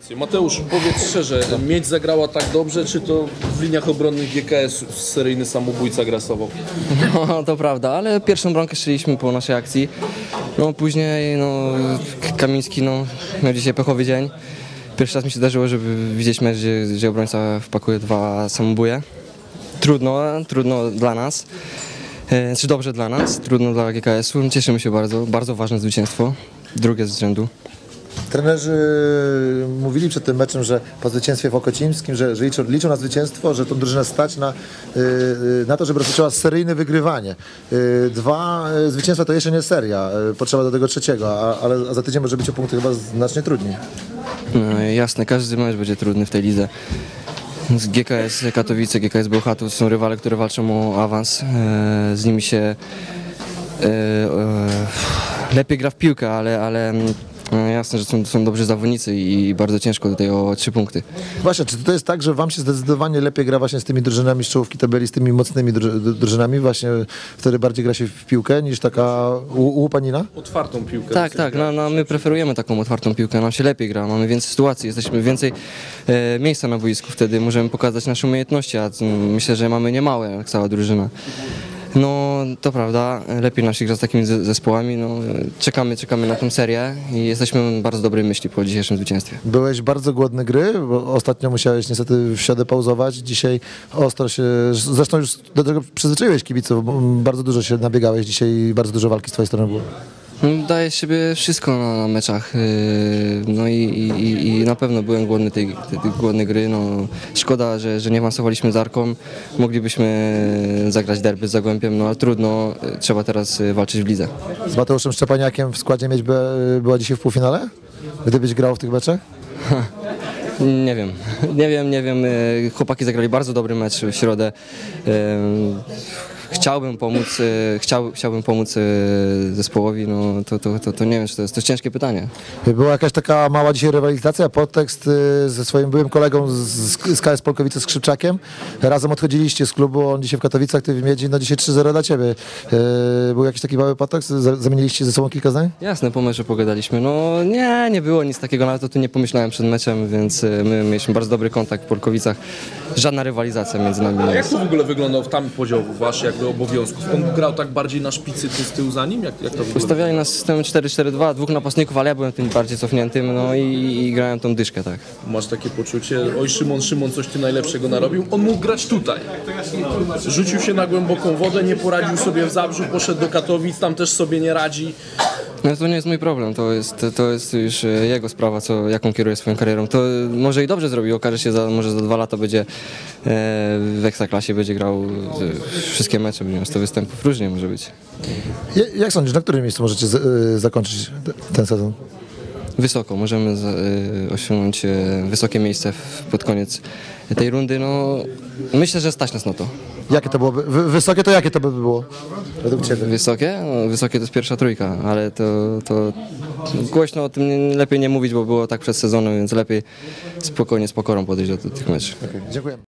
Mateusz, powiedz szczerze, Miedź zagrała tak dobrze, czy to w liniach obronnych GKS seryjny samobójca grasował? No, to prawda, ale pierwszą bramkę strzeliśmy po naszej akcji. No później Kamiński miał dzisiaj pechowy dzień. Pierwszy raz mi się zdarzyło, żeby widzieć mecz, gdzie obrońca wpakuje 2 samobóje. Trudno dla nas, czy dobrze dla nas, trudno dla GKS-u. Cieszymy się bardzo, bardzo ważne zwycięstwo, drugie z rzędu. Trenerzy mówili przed tym meczem, że po zwycięstwie w Okocimskim, że liczą na zwycięstwo, że tą drużynę stać na to, żeby rozpoczęła seryjne wygrywanie. 2 zwycięstwa to jeszcze nie seria, potrzeba do tego 3, ale za tydzień może być o punkty chyba znacznie trudniej. No, jasne, każdy mecz będzie trudny w tej lidze. Z GKS Katowice, GKS Bełchatów są rywale, które walczą o awans. Z nimi się lepiej gra w piłkę, ale jasne, że są dobrzy zawodnicy i bardzo ciężko tutaj o 3 punkty. Właśnie, czy to jest tak, że wam się zdecydowanie lepiej gra właśnie z tymi drużynami z czołówki tabeli, z tymi mocnymi drużynami, właśnie wtedy bardziej gra się w piłkę niż taka łupanina? Otwartą piłkę. Tak, my preferujemy taką otwartą piłkę, nam się lepiej gra, mamy więcej sytuacji, jesteśmy więcej miejsca na boisku, wtedy możemy pokazać nasze umiejętności, a myślę, że mamy niemałe jak cała drużyna. No to prawda, lepiej nam się gra z takimi zespołami, czekamy na tę serię i jesteśmy bardzo dobrej myśli po dzisiejszym zwycięstwie. Byłeś bardzo głodny gry, bo ostatnio musiałeś niestety w środę pauzować, dzisiaj ostro się, zresztą już do tego przyzwyczaiłeś kibiców, bo bardzo dużo się nabiegałeś dzisiaj, bardzo dużo walki z twojej strony było. Daję z siebie wszystko na meczach, no i na pewno byłem głodny tej głodnej gry. Szkoda, że nie awansowaliśmy z Arką, moglibyśmy zagrać derby z Zagłębiem, ale trudno, trzeba teraz walczyć w lidze. Z Mateuszem Szczepaniakiem w składzie Miedź była dzisiaj w półfinale? Gdybyś grał w tych meczach? Nie wiem, chłopaki zagrali bardzo dobry mecz w środę. Chciałbym pomóc zespołowi, to nie wiem, czy to jest ciężkie pytanie. Była jakaś taka mała dzisiaj rywalizacja, podtekst ze swoim byłym kolegą z KS Polkowice, Skrzypczakiem. Razem odchodziliście z klubu, on dzisiaj w Katowicach, ty w Miedzi, dzisiaj 3-0 dla ciebie. Był jakiś taki mały podtekst? Zamieniliście ze sobą kilka zdań? Jasne, po meczu pogadaliśmy. Nie było nic takiego, nawet o tym nie pomyślałem przed meczem, więc my mieliśmy bardzo dobry kontakt w Polkowicach. Żadna rywalizacja między nami. A jak to w ogóle wyglądał tam podział wasz jakby obowiązków? On grał tak bardziej na szpicy, ty z tyłu za nim? Jak to wyglądało? Ustawiali nas systemem 4-4-2, 2 napastników, ale ja byłem tym bardziej cofniętym, i grałem tą dyszkę, tak. Masz takie poczucie, oj Szymon coś ty najlepszego narobił, on mógł grać tutaj. Rzucił się na głęboką wodę, nie poradził sobie w Zabrzu, poszedł do Katowic, tam też sobie nie radzi. No to nie jest mój problem, to jest już jego sprawa, jaką kieruje swoją karierą. To może i dobrze zrobił, okaże się, może za 2 lata będzie w Ekstraklasie, będzie grał wszystkie mecze, będzie miał 100 występów, różnie może być. Jak sądzisz, na którym miejscu możecie zakończyć ten sezon? Wysoko, możemy osiągnąć wysokie miejsce pod koniec tej rundy, myślę, że stać nas na to. Jakie to byłoby? Wysokie to jakie to by było? Według ciebie? Wysokie? Wysokie to jest pierwsza trójka, ale to głośno o tym lepiej nie mówić, bo było tak przed sezonem, więc lepiej spokojnie, z pokorą podejść do tych meczów. Okay, dziękuję.